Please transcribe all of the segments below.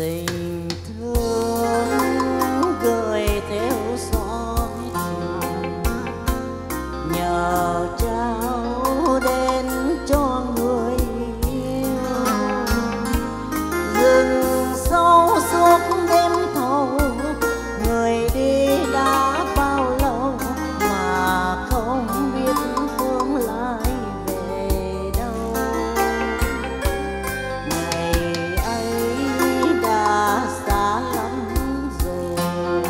tình thương gửi theo xóm chiều, nhờ trao đến cho người yêu. Rừng sâu suốt đêm thâu, người đi đã bao lâu mà không biết tương lai về đâu. Ngày ấy đã xa lắm rồi,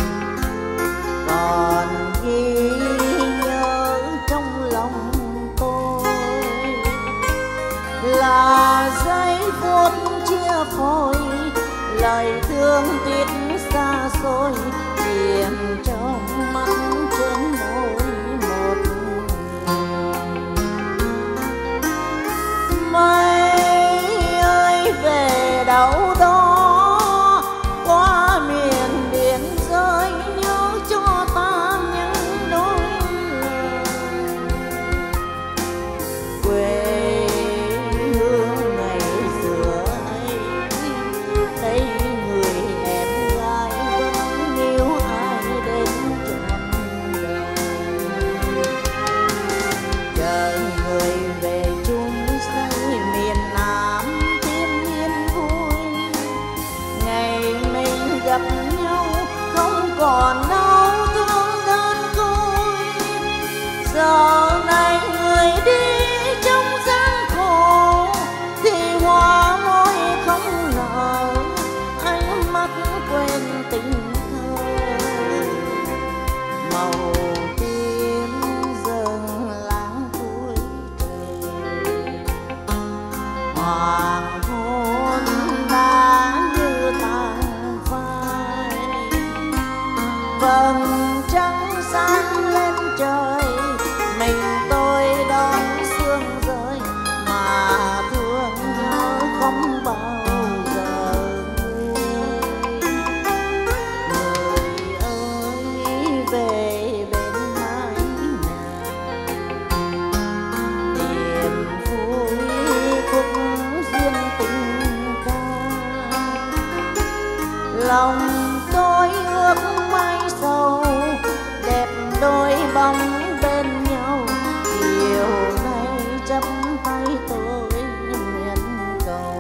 còn ghi nhớ trong lòng tôi là giây phút chia phôi, lời thương tiếc xa xôi chìm trong mắt trên môi một người. Mây ơi về đâu đó qua miền biển rơi, nhớ cho ta những đôi lời quê hương ngày xưa ấy. Thấy người em gái vẫn yêu ai đến trọn đời, chờ người về chung xây miền Nam thiên nhiên vui. Ngày mình gặp nhau không còn đau thương đơn côi, giờ này người đi trong gian khổ thì hoa môi không nở, ánh mắt quên tình thơ. Màu tím dâng lãng cuối trời, hoàng hôn đã như tàn phai. Vầng trăng sáng lên trời, mình tôi đón sương rơi mà thương nhớ không bao giờ nguôi. Người ơi về bên mái nhà, tìm vui khúc duyên tình ca. Lòng tôi ước mãi sầu đẹp đôi bóng bên nhau, chiều nay chắp tay tôi nguyện cầu.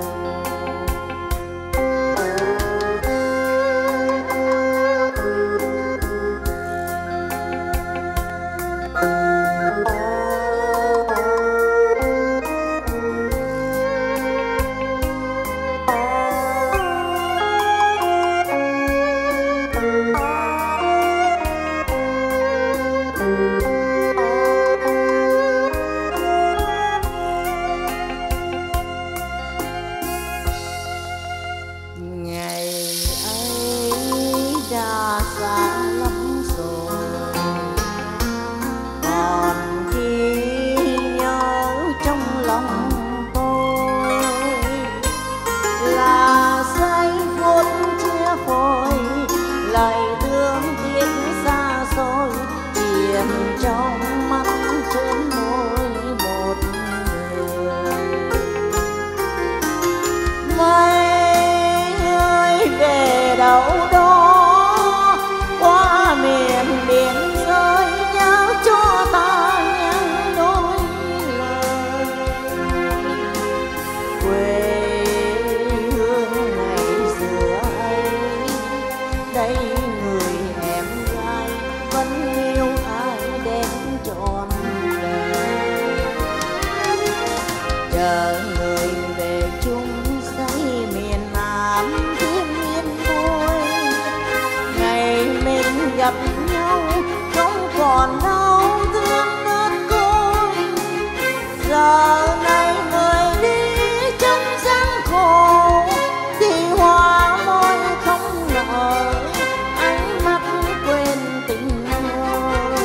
Ngày ấy đã xa lắm rồi, còn ghi nhớ trong lòng tôi là giây phút chia phôi, lời thương tiếc xa xôi chìm trong mắt trên môi một người. Mây ơi về đâu đó qua miền biển rơi, nhớ cho ta những đôi lời quê hương ngày xưa ấy. Đây người em gái vẫn yêu ai đến trọn đời, chờ người về chung xây miền Nam thiên nhiên vui. Ngày mình gặp nhau không còn đau thương đơn côi, giờ này người đi trong gian khổ thì hoa môi không nở, ánh mắt quên tình yêu.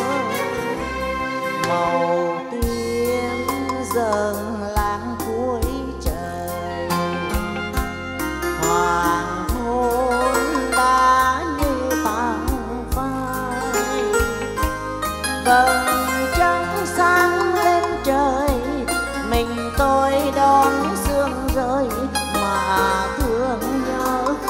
Màu tím dâng lãng cuối trời, hoàng hôn đã như tàn phai. Vầng trăng sáng lên trời, mình tôi đón sương rơi mà thương nhớ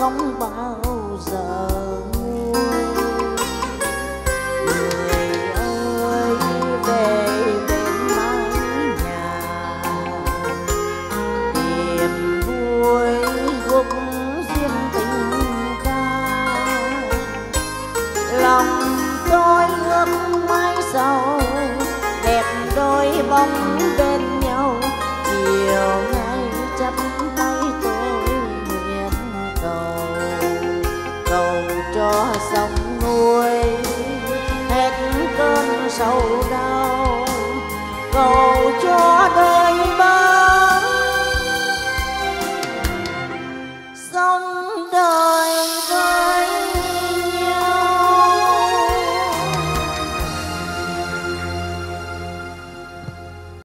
chiều nay chắp tay tôi nguyện cầu, cầu cho sông nuôi hết cơn sầu đau, cầu cho